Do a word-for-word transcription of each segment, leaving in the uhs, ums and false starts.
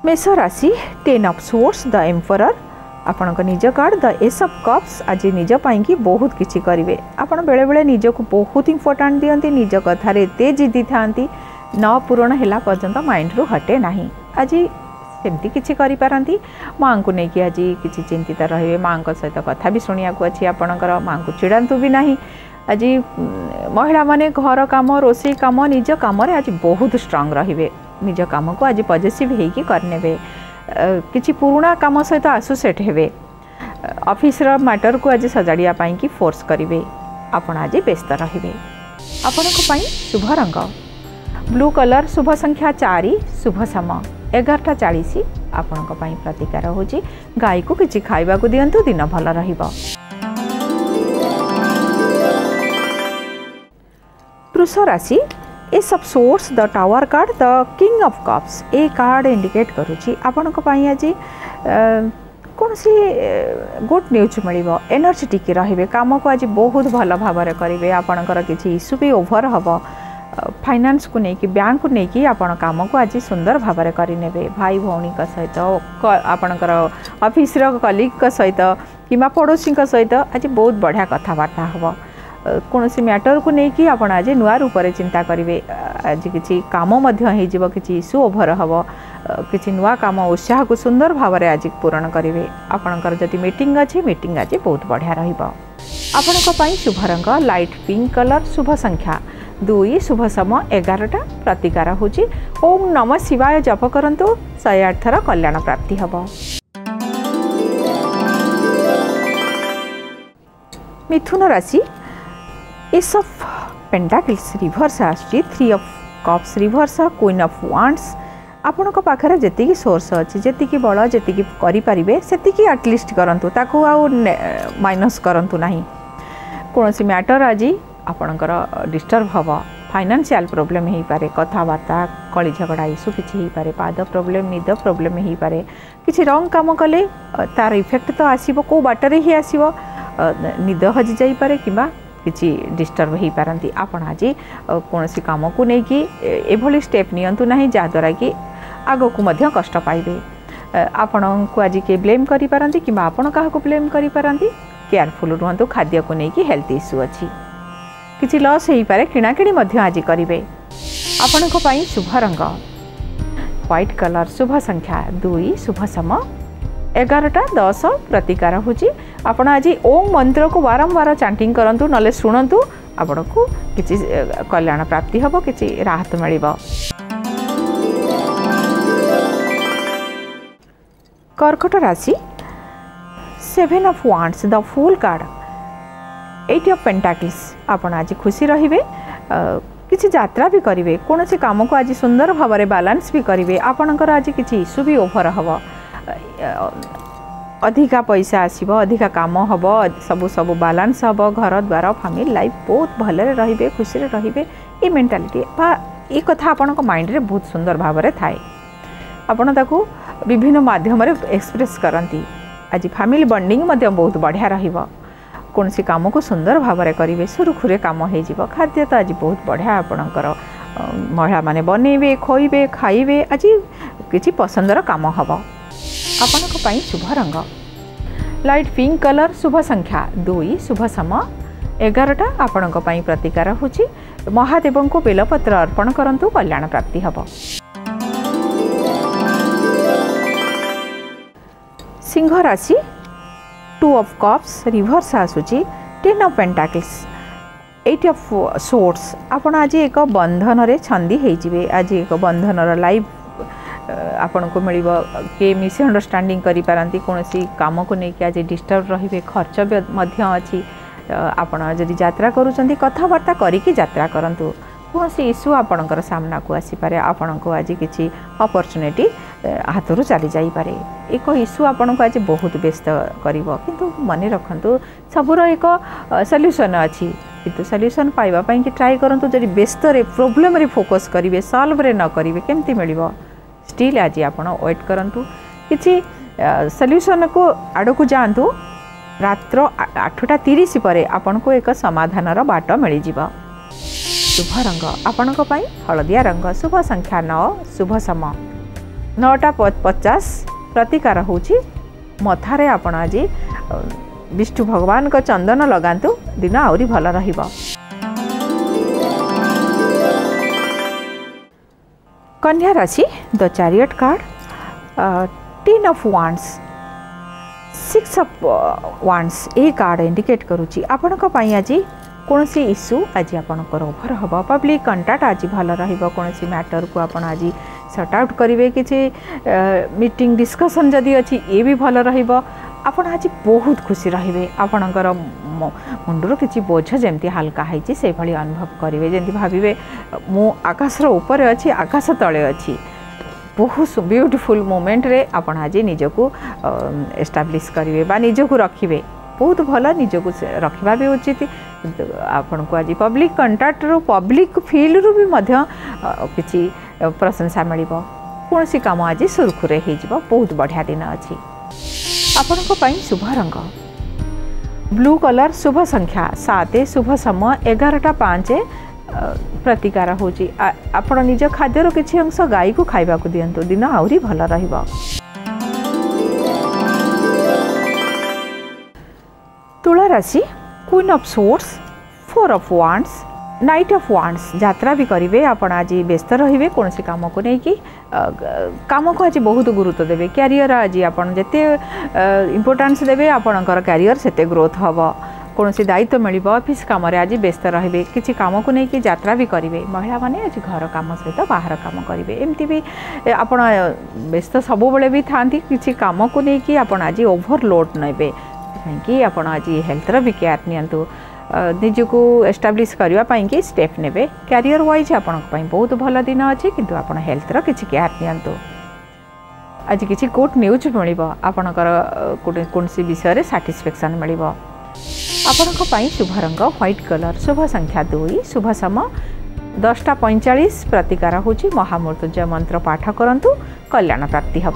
मेष राशि ten of swords the emperor आपण निज card the ace of cups आज निज पाई बहुत किसी करेंगे आपण बेले बेले निज को बहुत इंपोर्टाट दियंती निज कथार एत जिदी था न पूरण है पर्यंत माइंड रू हटे ना आज सेमती किसी करी माँ को लेकिन आज किसी चिंतित रहे माँ सहित कथा भी शुणा अच्छी आपणकर माँ को चिड़ातु भी ना आज महिला माने घर काम रोषे काम निज कम आज बहुत स्ट्रांग रे निज कम को आज पॉजिटिव होगी करने किसी पुराणा कम सहित आसोसिएट हेबे ऑफिस रो मैटर को आज सजाड़िया की फोर्स करेंगे आपण आज व्यस्त रहिबे आपण शुभ रंग ब्लू कलर शुभ संख्या चार शुभ समय एगारटा चालीस आपण प्रतिकार होची गाय को किसी खाइबा को दियंतु दिन भल रहिबो। वृष राशि ace of swords the tower card the king of cups ए कार्ड इंडिकेट करुची आपण आज कौन सी गुड न्यूज मिल एनर्जेटिक रे कम को आज बहुत भल भाव करेंगे आपणकर किसी इश्यू भी ओभर हम फाइनान्स को लेकिन बैंक को लेकिन आपण काम को आज सुंदर भाव में करने भाई भौणी सहित आपणकर ऑफिस कलीग सहित कि पड़ोसी सहित आज बहुत बढ़िया कथबार्ता हम कौन सी मैटर को लेकिन आप आज नुआ रूप से चिंता करेंगे आज किसी कम किसी इश्यू ओभर हम किसी नुआ कम उत्साह को सुंदर भाव में आज पूरण करेंगे आपणकर जदि मीटिंग अच्छी मीटिंग आज बहुत बढ़िया रही शुभ रंग लाइट पिंक कलर शुभ संख्या दुई शुभ समय एगारटा प्रतिकार होची ओम नमः शिवाय जप करंतु शहे आठ थर कल्याण प्राप्ति हब। मिथुन राशि एस ऑफ पेंटाकल्स रिवर्स आछि three of cups reverse queen of wands आपण पाखरे जेतिकी सोर्स अच्छी जेतिकी बल जेतिकी करि परिबे सेतिकी एटलिस्ट करंतु ताकू आ माइनस करंतु नाही कोनोसी मैटर आज आपणकर डिस्टर्ब हम फाइनेंशियल प्रॉब्लम हो पारे कथबार्ता कली झगड़ा इश्यू किसी हो पारे पाद प्रॉब्लम निद प्रॉब्लम हो पारे किसी रंग काम कले तार इफेक्ट तो आसीबो को बाटर ही आसीबो निद हजि जाई पारे किबा किसी डिस्टर्ब हो पारती आपण आज कौन सी काम को लेकिन एभली स्टेप नियंतु नहीं जहाद्वारा कि आग को मध्य कष्ट पाइबे आपण को आज के ब्लेम करि पारंती किबा आपण काहा को ब्लेम करि पारंती केयरफुल रुहंतु खाद्य को लेकिन हेल्थ इश्यू अच्छी किसी लॉस हो पारे किणाकिणी आज करेंगे आपण शुभ रंग व्हाइट कलर शुभ संख्या दुई शुभ समय एगारटा दस प्रतिकार होची आपण आज ओम मंत्र को बारंबार चांटिंग करंतु नले शुणंतु आपण को किसी कल्याण प्राप्ति हम किसी राहत मिल। कर्कट राशि seven of wands the fool card eight of pentacles आपण आज खुशी रहिबे किसी यात्रा भी करेंगे कौन सी काम को आज सुंदर भाव में बालांस भी करेंगे आपणकर आज किसी इश्यू भी ओभर हम अधिका पैसा आसब अधिका काम हम सब सब बालांस हम घर द्वार फैमिली लाइफ बहुत भले रे खुशी रे ये मेंटालिटी ये कथा आपण माइंड रे बहुत सुंदर भाव में थाए आपण ताकू विभिन्न माध्यम एक्सप्रेस करती आज फैमिली बॉन्डिंग बहुत बढ़िया रहिबो कौन सी काम को सुंदर भाव में करेंगे सुरुखुरे कम हो खाद्य तो आज बहुत बढ़िया आपणकर महिला माने बनइबे खोइबे खाइबे आज किसी पसंदर काम हम आपण शुभ रंग लाइट पिंक कलर शुभ संख्या दुई शुभ समय एगारटा आपण प्रतिकार होची महादेव को बेलपत्र अर्पण करंतु कल्याण प्राप्ति हम। सिंह राशि टू ऑफ कप्स रिवर्स आसूची ten of pentacles eight of swords आपण आज एक बंधन रे छंदी होइजिबे आज एक बंधन लाइफ आपण को मिल किए मिसअंडरस्टैंडिंग करि पारंती कोनोसी काम को लेकिन आज डिस्टर्ब रहिबे खर्च मध्य अच्छी आपण जदि यात्रा करूचंती कथबार्ता करिकी यात्रा करंतु कौन सी इश्यू आपणकर सामना को आसीपारे आपण को आज किसी अपॉर्चुनिटी हाथरू चली जाइपारे एक इश्यू आपण को आज बहुत व्यस्त करिवो किंतु मन रखंतु सबुर एक सॉल्यूशन अच्छी किंतु सॉल्यूशन पाइबा पई कि ट्राई करंतु जदि व्यस्त रे प्रॉब्लम रे फोकस करिवे सॉल्व रे न करिवे केमती मिलिबो स्टिल आज आपण वेट करंतु किछि सॉल्यूशन को आड़ को जांतु रात्र आठटा तीस पर आपण को एक समाधान बाट मिल जिवो। शुभ रंग आपण हलदिया रंग शुभ संख्या नौ शुभ समय नौटा पचास प्रतिकार होची मथारे आपण आज विष्णु भगवान को चंदन लगातु दिन आउरी भल रहिबो। कन्या राशि the chariot card, ten of wands, six of wands ए कार्ड इंडिकेट करूची आपण को पई आज कौन सी इश्यू आज आपंकर ओभर हम पब्लिक कंटाक्ट आज भल रहिबो। कौन सी मैटर को आपण आज सॉर्ट आउट करेंगे, किसी मीटिंग डिस्कशन जदि अच्छी ये भी भल रहिबो। आपण आज बहुत खुशी रहिबे, आपणकर मुंडर किसी बोझ जमती हल्का होती से भली अनुभव करेंगे, जमी भावे मु आकाशर ऊपर अच्छी आकाश तले अच्छी। बहुत ब्यूटीफुल मोमेंट रे आपण आज निजको एस्टाब्लिश करेंगे बा निजको रखिबे, बहुत भल निजको रखा भी उचित। आपण को आज पब्लिक कंटाक्ट रू पब्लिक फील्ड रू भी मध्य किसी प्रशंसा मिलिबो। कौन सी काम आज सुरखुरे हो बहुत बढ़िया दिन अच्छी। आपण को पई शुभ रंग ब्लू कलर, शुभ संख्या सात, शुभ समय एगारटा पाँच प्रतिकार होची। आपण निज खाद्यर किसी अंश गाई को खाइबा को दियंतु, दिन आउरी भल रहिबो। तुला राशि queen of swords, four of wands, knight of wands, यात्रा भी करेंगे। आप आज व्यस्त रे कौन सी कम को लेकिन कम को आज बहुत गुरुत्व देवे। क्यारियर आज आप जिते इम्पोर्टान्स देवे आपणकर क्यारियर सेते ग्रोथ हम। कौन सी दायित्व मिल ऑफिस कम आज व्यस्त रे, किसी कम को लेकिन यात्रा भी करेंगे। महिला माने आज घर कम सहित बाहर कम करेंगे, एमती भी आप व्यस्त सब बेले भी था। किसी कम को लेकिन आप आज ओभरलोड नेबे कि आप आज हेल्थर भी केयर नियंतु, निजको एस्टाब्लिश करने कि स्टेप ने। क्यारियर वाइज आपण बहुत भल दिन अच्छी, किंतु आप हेल्थर किसी केयर नियंतु। आज किसी गुड न्यूज मिल आपणकर कौन सी विषय सैटिस्फैक्शन मिल। आपण शुभ रंग व्हाइट कलर, शुभ संख्या दुई, शुभ समय दसटा पैंचाश प्रतिकार होची। महामृत्युंजय मंत्र पाठ करंतु, कल्याण प्राप्ति हम।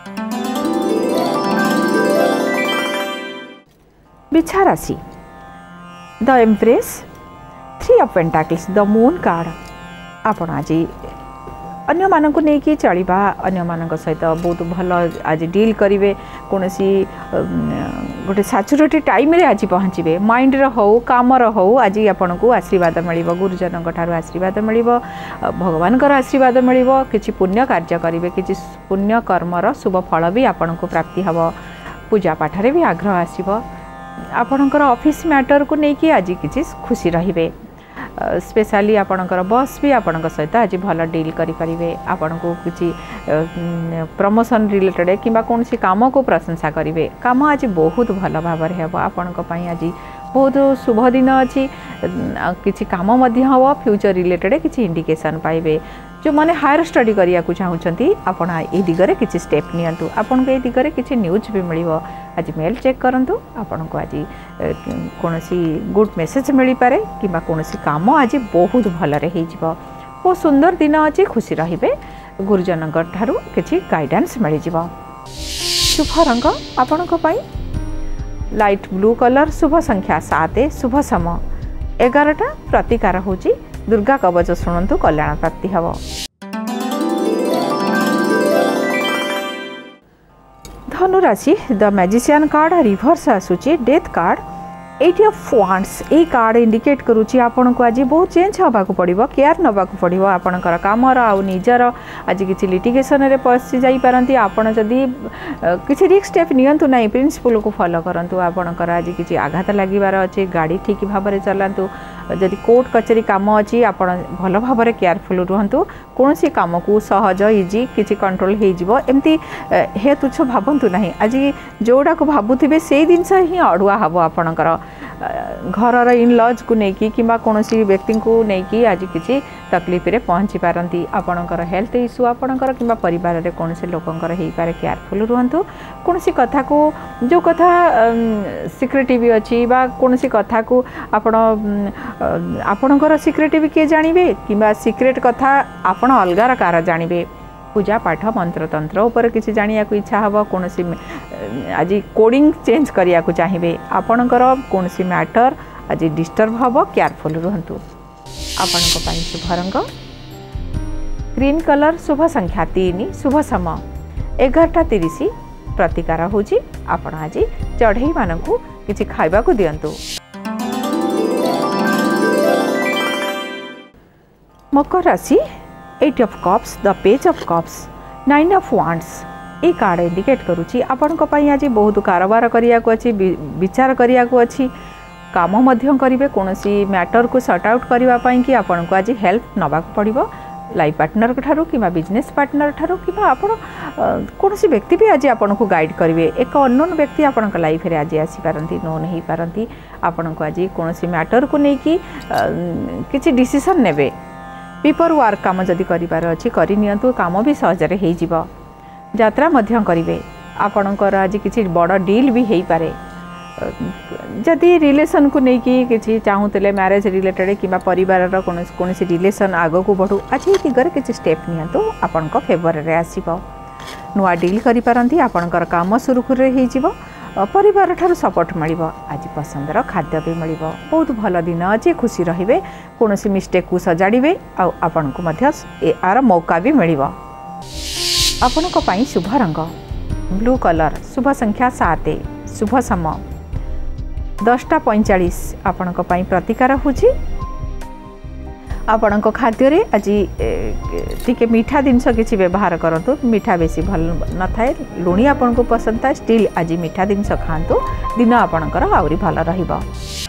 बिछा राशि the empress, three of pentacles, the moon card. आपण आज अन्य मानक नहीं चलवा, अन्य मानक सहित बहुत भल आज डील करेंगे। कौन सी गोटे सैचुरेटेड टाइम रे आज पहुँचे, माइंड हो काम हो आज आपन को आशीर्वाद मिल, गुरुजन ठार आशीर्वाद मिल, भगवान आशीर्वाद मिल। किसी पुण्य कार्य करेंगे, किसी पुण्य कर्मर शुभ फल भी आपन को प्राप्ति हम। पूजा पाठ भी आग्रह आसब। आपणकर ऑफिस मैटर को लेकिन आज किसी खुशी रहिबे। स्पेशली आपणकर बॉस भी आपण सहित आज भल डील करेंगे। आपण को किसी प्रमोशन रिलेटेड कि कौन सी काम को प्रशंसा करेंगे। काम आज बहुत भल भाव हम। आपण आज बहुत शुभ दिन अच्छी, किसी काम हम फ्यूचर रिलेटेड किसी इंडिकेशन पाइबे। जो मैंने हायर स्टडी करिया को चाहूँगी आपण ए दिगरे किसी स्टेप नियंतु, आपण को ए दिगरे किसी न्यूज भी मिल। आज मेल चेक करंतु, आपण को आज कौन सी गुड मेसेज मिल पारे कि कौन सी काम आज बहुत भलरे हो। बहुत सुंदर दिन अच्छी, खुशी रहिबे। गुरुजन ठारू किसी गाइडेंस मिल जाव। शुभ रंग आपण को पई लाइट ब्लू कलर, शुभ संख्या सात, शुभ समय एगारटा प्रतिकार होची। दुर्गा कवच शुणु, कल्याण प्राप्ति हम। धनु राशि द मैजिशियन कार्ड, रिवर्स आसूची death card, eight of wands. ए कार्ड इंडिकेट करुच्ची आपण को आज बहुत चेंज होगा पड़ो, केयर नवाक पड़ो। आपणकर कामर आ निजर आज किसी लिटिगेशन रे पशि जाई पारंती। आपण जदि किसी रिस्क स्टेप नियंतु नहीं, प्रिंसिपल को फॉलो करंतु। आपणकर आज किसी आघात लागिबार अच्छे, गाड़ी ठीक भाव में चलांतु। जदि कोर्ट कचेरी काम अच्छी आप भल भाव में केयरफुल रुहतु। कौन सी काम को सहज इजी किसी कंट्रोल होमती हे तुच्छ भावतु ना। आज जोड़ा को भावुवे से जिनस ही अड़ुआ हम। आपणकर घर इन लॉज को लेकिन कि कौन व्यक्ति को लेकिन आज किसी तकलीफ रे पहुँची पारती। आपणकर हेल्थ इश्यू आपणकर कि परिवार में कौन से लोकंकर हो पारे, केयरफुल रुहतु। कौन सी कथा को जो कथा सिक्रेटिव अच्छी बा कौन सी कथा को आपण आपणकर सिक्रेटिव किए जानवे कि सिक्रेट कथा आपण अलगार कार जानवे। पूजा पाठ मंत्र तंत्र उपर किसी जानिया को इच्छा हम। कौन सी आज कोडिंग चेंज करिया को चाहिए। आपणकर कौन सी मैटर आज डिस्टर्ब हम, केयरफुल रुहतु। आपण शुभ रंग ग्रीन कलर शुभ संख्या तीन शुभ समय एगारटा तीस प्रतिकार होची आपण आज चढ़ई मानकु किछि खाइबा को दियंतु। मकर राशि eight of cups the page of cups nine of wands ए कार्ड इंडिकेट करुच्ची आपण आज बहुत कारोबार करिया को अछि विचार करिया को अछि काम मध्य करिवे कोनोसी मैटर को सॉर्ट आउट करबा पई कि आपण को आज हेल्प नबा पड़िबो लाइफ पार्टनर ठारू कि बिजनेस पार्टनर ठारू कि आपण कोनोसी व्यक्ति भी आज आपण को गाइड करिवे एक अननोन व्यक्ति आपण को लाइफ रे आज आसी पारंती नोन ही पारंती आपण को आज कोनोसी मैटर को नै कि किछि डिसीजन नेबे पेपर वर्क काम जदि करिबार अछि करि नियंतु काम भी सहजरे हेइ जिवो यात्रा मध्य करिवे आपणकर आज किछि बड़ डील भी हेइ पारे जदि रिलेशन को लेकिन किसी चाहूले मैरेज रिलेटेड कि परिवार कौन रिलेशन आग को बढ़ू आज ये दिगरे किसी स्टेप नियंतु आपण फेवर रे आसीबो नुआ डील करि पारंती आपणकर काम सुरुखुर रे हेइजिवो परिवार ठारू सपोर्ट मिलिबो आज पसंदर खाद्य भी मिलिबो बहुत भल दिन अच्छे खुशी रहिबे कोनोसी मिस्टेक को सजाड़िबे आ आपण को मध्य आर मौका भी मिलिबो। आपणक पई शुभ रंग ब्लू कलर शुभ संख्या सात शुभ समय दसटा पैंचाश आपणक पई प्रतिकार होची आपणक खाद्य रे आज टिके मीठा जिनस किछि व्यवहार करंतु मीठा बेसी भल न थाए लुणी आपन को पसंद था स्टिल आज मीठा जिनस खांतु दिन आपणकर आउरी भल रहिबो।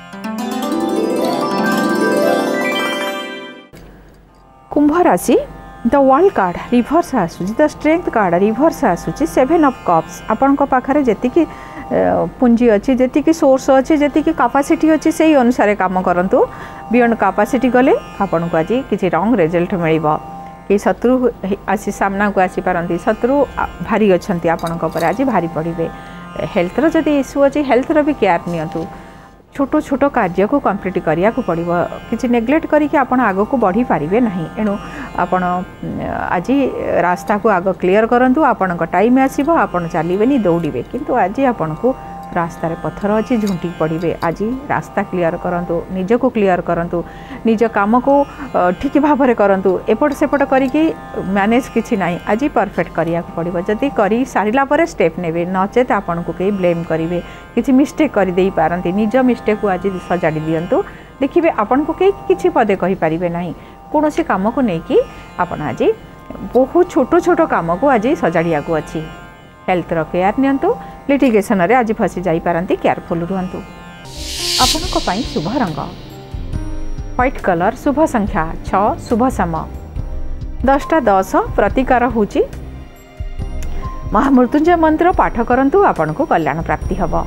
कुंभ राशि द वर्ल्ड कार्ड रिवर्स आसुची द स्ट्रेंथ कार्ड रिवर्स आसुची सेवन ऑफ कप्स आपणक पाखरे जेति कि पुंजी अच्छी जी सोर्स अच्छी जी कैपेसिटी अच्छी से अनुसार काम करंतु बियॉन्ड कैपेसिटी गले आपन को आज किसी रॉन्ग रिजल्ट मिलिबो कि शत्रु आसी सामना को आसी पारंती शत्रु भारी अच्छंती आपन को पर आज भारी पड़िबे हेल्थ रो जदी इशू अच्छी हेल्थ रो भी केयर नियंतु छोट छोट कार्य को कंप्लीट करिया को पड़िबो किछि नेग्लेक्ट करिके आपण आगो को बढ़ी पारिबे नहीं एणु आपण आज रास्ता को आगो क्लियर करंतु आपण को टाइम आसीबो आपण चलीबेनी दौड़ीबे किंतु आज आपण को रास्ता रे पत्थर अच्छी झुंटी पड़िबे आज रास्ता क्लियर करंतु निज को क्लियर करंतु निज काम को ठीक भाव में करंतु एपट सेपट करिके मैनेज किछि नाही आज परफेक्ट करिया को पड़िबो जदी करी सारिला परे स्टेप नेबे नचेत आपण को कई ब्लेम करिवे किछि मिस्टेक करि देई पारंती निज मिस्टेक को आज सजाड़ी दियंतु देखिबे आपण को कई किछि पदे कहि पारिबे नाही कोनोसी काम को नै कि आपण आज बहुत छोट छोट काम को आज सजाड़िया को अछि हेल्थ रो केयर नियंतु लिटिगेशन रे आज फसी जाई पारंती केयरफुल रुहंतु। आपनक पई शुभ रंग व्हाइट कलर शुभ संख्या छह शुभ समय दसटा दस प्रतिकार होची महामृत्युंजय मंत्र पाठ करंतु आपन को कल्याण प्राप्ति हबो।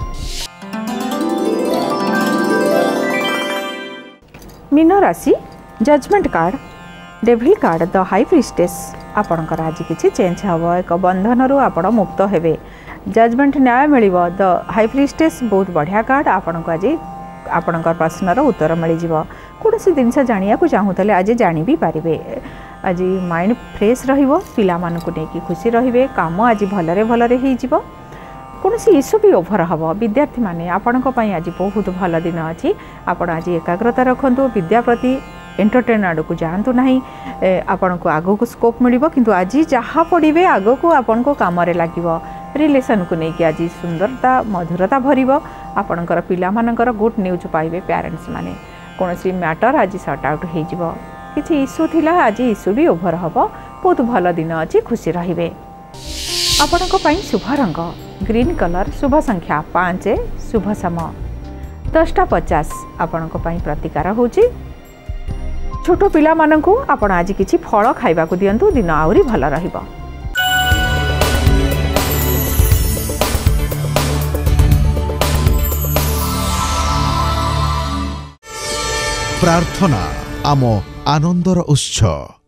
मीन राशि judgement card devil card the high priestess आपणकर आज किछि चेंज हबो एक बंधन रु आपण मुक्त हेबे जजमेंट न्याय मिलिबो द हाई प्रीस्टेस बहुत बढ़िया कार्ड आपण को आज आपणकर प्रश्नर उत्तर मिल जिवो कोनोसी जिनस जानिया को चाहूतले आज जानि भी पारिबे आज माइंड फ्रेश रहिबो पिला मान को नेकी खुशी रहिबे काम आज भलरे भलरे हेइ जिवो कोनोसी इशू भी ओभर हबो विद्यार्थी माने आपणक पई आज बहुत भल दिन अछि आपण आज एकाग्रता रखंतु विद्या प्रति एंटरटेन आड़ को जातु ना आपण को आग को स्कोप मिलिबो किंतु आज जहाँ पढ़े आग को आपण को काम लगे रिलेशन को लेकिन आज सुंदरता मधुरता भरिबो आपणकर पिला मानकर गुड न्यूज पाइबे पेरेंट्स माने कोनोसी मैटर आज सॉर्ट आउट हो जिवो किछि इशू थिला आज इशू भी ओभर हबो बहुत भल दिन अछि खुशी रहिबे। आपणक पई शुभ रंग ग्रीन कलर शुभ संख्या पाँच शुभ समय दसटा पचास आपणक पई प्रतिकार होची छोट पिला मानकु आपण आज किछि फल खाइबा को दियंतु दिन आउरी भल रहिबो। प्रार्थना आम आनंदर उत्सव।